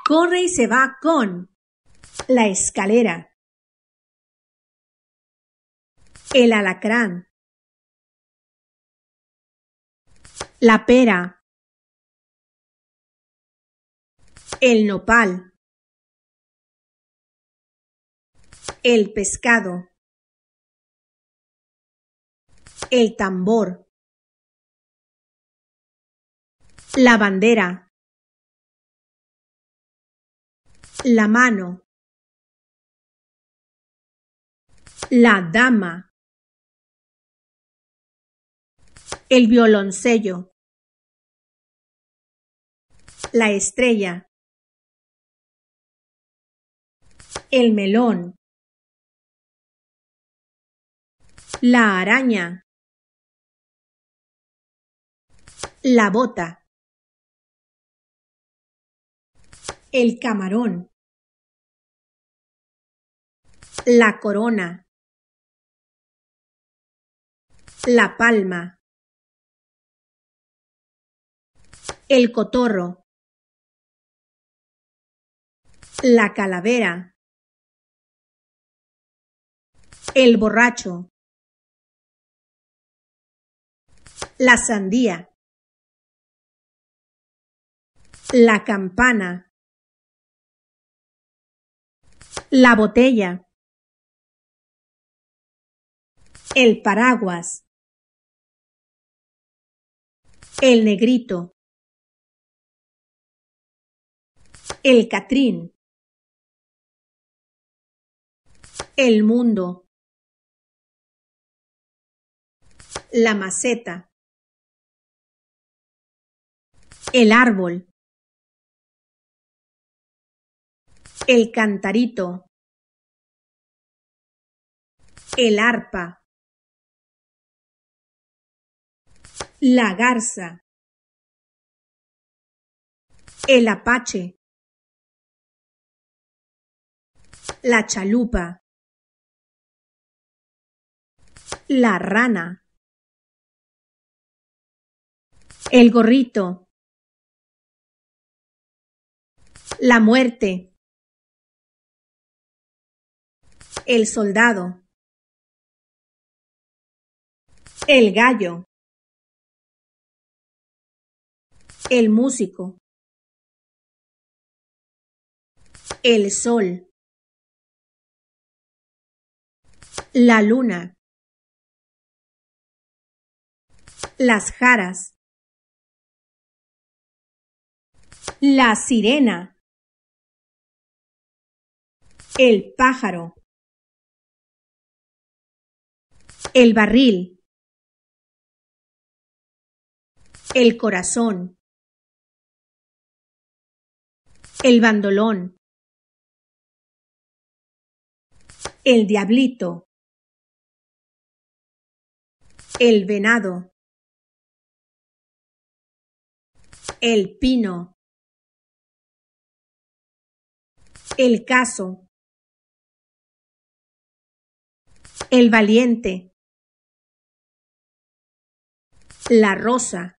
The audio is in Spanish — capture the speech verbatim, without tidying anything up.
Corre y se va con la escalera, el alacrán, la pera, el nopal, el pescado, el tambor, la bandera, la mano, la dama, el violoncello, la estrella, el melón, la araña, la bota, el camarón, la corona, la palma, el cotorro, la calavera, el borracho, la sandía, la campana, la botella, el paraguas, el negrito, el catrín, el mundo, la maceta, el árbol, el cantarito, el arpa, la garza, el apache, la chalupa, la rana, el gorrito, la muerte, el soldado, el gallo, el músico, el sol, la luna, las jaras, la sirena, el pájaro, el barril, el corazón, el bandolón, el diablito, el venado, el pino, el caso, el valiente, la rosa,